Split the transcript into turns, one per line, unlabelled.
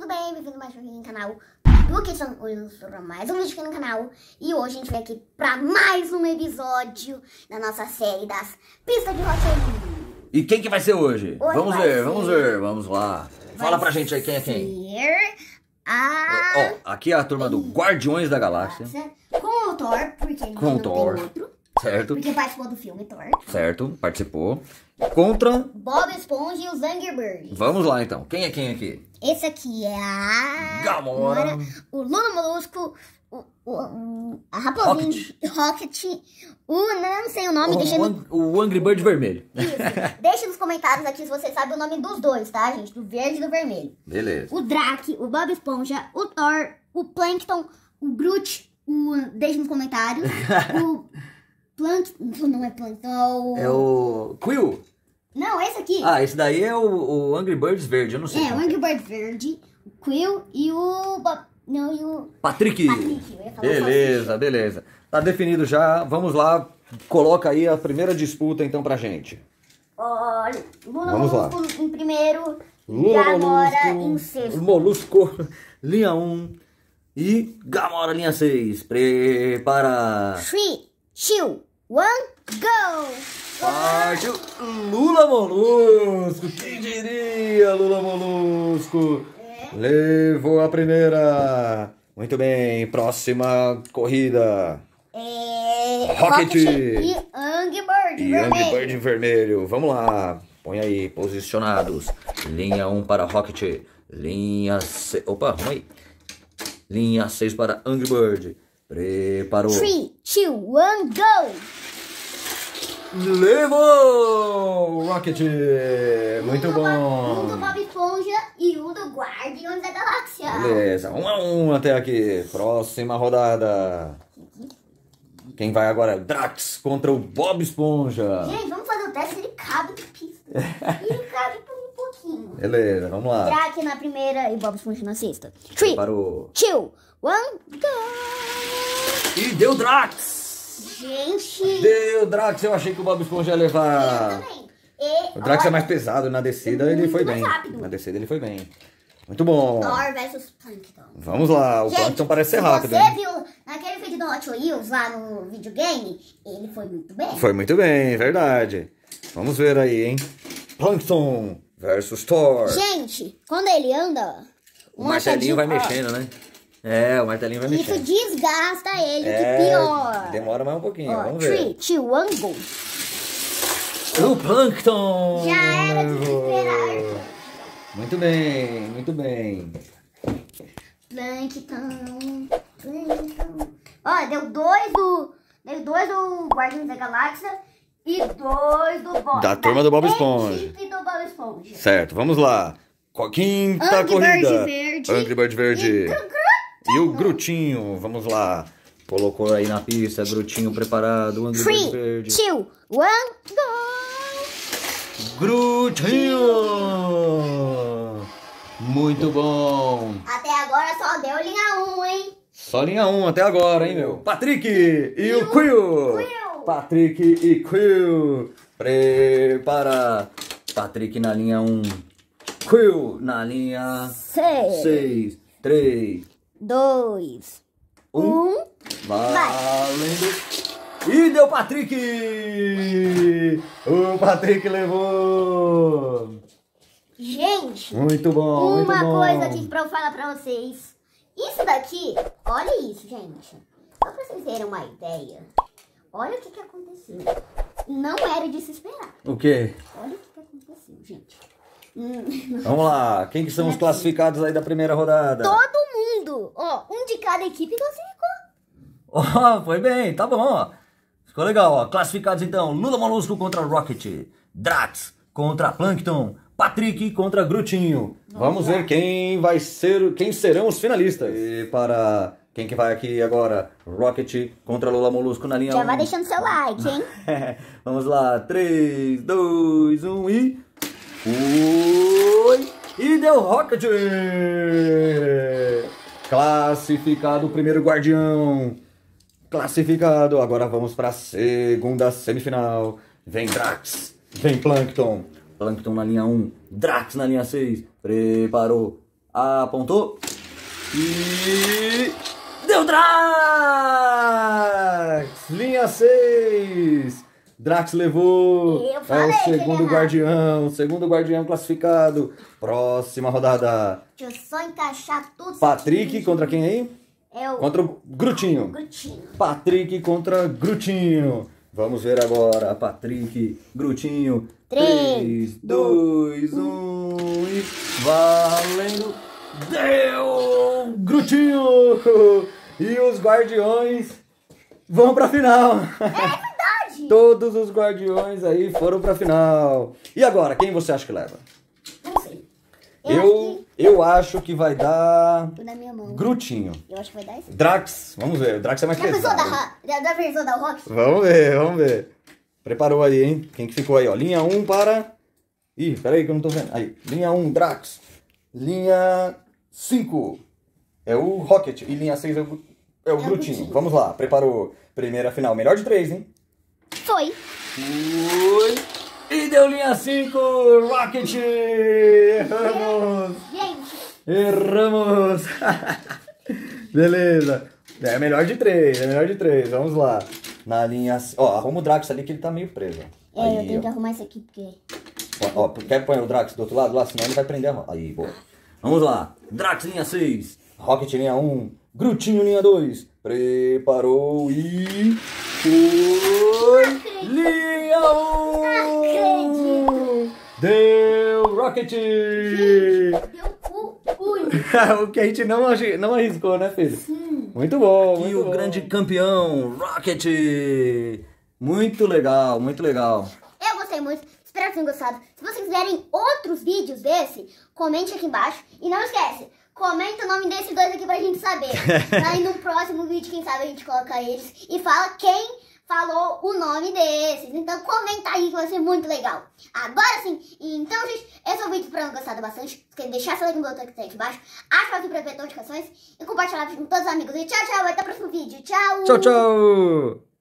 tudo bem? Bem-vindo mais um vídeo no canal do Kitchen. Hoje eu estou para mais um vídeo aqui no canal. E hoje a gente veio aqui para mais um episódio da nossa série das pistas de roteiro.
E quem que vai ser hoje? Vamos ver, vamos lá. Fala pra gente aí quem é quem. Aqui é a turma do Guardiões da Galáxia.
Com o Thor, porque ele
com o Thor.
Tem outro.
Certo.
Porque participou do filme Thor.
Certo, participou. Contra
Bob Esponja e os Angry Birds.
Vamos lá então. Quem é quem aqui?
Esse aqui é a
Gamora,
o Lula Molusco, a Raposinha, Rocket, não sei o nome,
o Angry Bird vermelho.
Isso. Deixa nos comentários aqui se você sabe o nome dos dois, tá, gente? Do verde e do vermelho.
Beleza.
O Drake, o Bob Esponja, o Thor, o Plankton, o Groot, deixa nos comentários. O Plankton, não é Plankton,
é o Quill.
Não, esse aqui.
Ah, esse daí é o Angry Birds verde, eu não sei.
É, o Angry Bird verde, o Quill e o Bob... Não, e o...
Patrick.
Eu ia falar
beleza, beleza. Tá definido já. Vamos lá. Coloca aí a primeira disputa então pra gente.
Olha, Lula
vamos
Molusco
lá.
Em primeiro,
Lula
Gamora
Molusco,
em sexto.
Molusco, linha 1 e Gamora, linha 6. Prepara.
3, 2, 1, go!
Partiu Lula Molusco. Quem diria, Lula Molusco? Levou a primeira. Muito bem, próxima corrida. Rocket
e Angry Bird vermelho.
Angry Bird vermelho. Vamos lá. Põe aí, posicionados. Linha 1 para Rocket. Linha 6. Opa, vamos aí. Linha 6 para Angry Bird. Preparou.
3, 2, 1, go!
Levou! Rocket! Muito bom!
Um do Bob Esponja e um do Guardiões da Galáxia.
Beleza, 1 a 1 até aqui. Próxima rodada. Quem vai agora? Drax contra o Bob Esponja.
Gente, vamos fazer o teste, ele cabe na pista. Ele cabe por um pouquinho.
Beleza, vamos lá.
Drax na primeira e Bob Esponja na sexta. 3, 2, 1,
Parou.
go!
E deu Drax!
Gente!
Deu Drax, eu achei que o Bob Esponja ia levar.
Eu também.
O Drax é mais pesado, na descida ele foi bem.
Rápido.
Na descida ele foi bem. Muito bom.
Thor versus Plankton.
Vamos lá, o Plankton parece ser rápido.
Você
hein?
viu naquele vídeo do Hot Wheels lá no videogame? Ele foi muito bem.
Foi muito bem, verdade. Vamos ver aí, hein? Plankton versus Thor.
Gente, quando ele anda...
O martelinho vai mexendo, né? É, o martelinho vai
Isso
mexendo.
desgasta ele, que pior.
Demora mais um pouquinho,
Ó,
vamos ver.
3, 2, 1, go.
O Plankton!
Já era de esperar.
Muito bem, muito bem.
Plankton. Ó, deu dois do Guardiões da Galáxia e 2 do Bob.
Da turma do Bob Esponja.
Equipe do Bob Esponja.
Certo, vamos lá. Quinta
Angry
corrida.
Bird verde.
Angry Bird verde. E o Grutinho, vamos lá. Colocou aí na pista, Grutinho preparado. Angry Bird
3,
verde.
2, 1, go.
Grutinho! Muito bom.
Até agora só deu linha 1, hein?
Só linha 1 até agora, hein, meu? Patrick e o Quill. Patrick e Quill. Prepara. Patrick na linha 1. Quill na linha 6. 3,
2, 1.
Valendo. E deu Patrick! O Patrick levou!
Gente,
Muito bom, muito bom.
uma coisa aqui pra eu falar pra vocês. Isso daqui, olha isso, gente. Só pra vocês terem uma ideia. Olha o que aconteceu. Não era de se esperar.
O quê?
Olha o que aconteceu, gente.
Vamos lá. Quem que são os classificados aí da primeira rodada?
Todo mundo. Ó, um de cada equipe classificou.
Ó, foi bem, tá bom. Ficou legal, ó. Classificados então. Lula Molusco contra Rocket. Drax contra Plankton. Patrick contra Grutinho. Vamos ver quem vai ser, quem serão os finalistas. E para quem que vai aqui agora? Rocket contra Lula Molusco na linha 1.
Já vai deixando seu like, hein?
Vamos lá. 3, 2, 1 e... Foi! E deu Rocket! Classificado o primeiro guardião. Classificado. Agora vamos para a segunda semifinal. Vem Drax. Vem Plankton. Plankton na linha 1. Drax na linha 6. Preparou. Apontou. E... deu Drax! Linha 6. Drax levou.
Eu
É
falei
o
que ele
segundo
ia
guardião. Segundo guardião classificado. Próxima rodada.
Deixa eu só encaixar tudo.
Patrick contra quem aí?
É o
Contra o Grutinho.
Grutinho.
Patrick contra Grutinho. Vamos ver agora. Patrick, Grutinho. 3, 2, 1 e valendo. Deu! Grutinho! E os guardiões vão pra final.
É verdade.
Todos os guardiões aí foram pra final. E agora, quem você acha que leva?
Não sei.
Eu acho que vai dar
Acho que da minha mão.
Grutinho.
Eu acho que vai dar isso.
Drax, vamos ver. O Drax é mais
Já pensou
pesado.
da versão da Rock?
Vamos ver, vamos ver. Preparou aí, hein? Quem que ficou aí, ó? Linha 1 para... Ih, peraí que eu não tô vendo. Aí, linha 1, Drax. Linha 5 é o Rocket. E linha 6 é o Grutinho.
Grutinho.
Vamos lá, preparou. Primeira final, melhor de 3, hein?
Foi.
Fui. E deu linha 5, Rocket! Erramos!
Gente,
Erramos! Beleza. É melhor de 3, é melhor de 3. Vamos lá. Na linha... Ó, arruma o Drax ali que ele tá meio preso. Aí,
eu tenho que
ó.
arrumar isso aqui porque...
Ó, quer pôr o Drax do outro lado lá? Senão ele vai prender a mão. Aí, boa. Vamos lá. Drax, linha 6. Rocket, linha 1. Grutinho, linha 2. Preparou e... foi... linha 1! Deu Rocket!
Deu o
O que a gente não arriscou, né, filho? Muito bom, muito
E o
bom.
grande campeão, Rocket!
Muito legal, muito legal.
Eu gostei muito, espero que tenham gostado. Se vocês quiserem outros vídeos desse, comente aqui embaixo. E não esquece, comenta o nome desses dois aqui pra gente saber. Aí no próximo vídeo, quem sabe a gente coloca eles e fala quem falou o nome desses. Então comenta aí que vai ser muito legal. Agora sim, então gente, esse é o vídeo, espero que tenham gostado bastante. Se deixar seu like no botão que tá aqui embaixo, ativa para ver notificações e compartilhar com todos os amigos. E tchau, tchau, até o próximo vídeo. Tchau!
Tchau, tchau!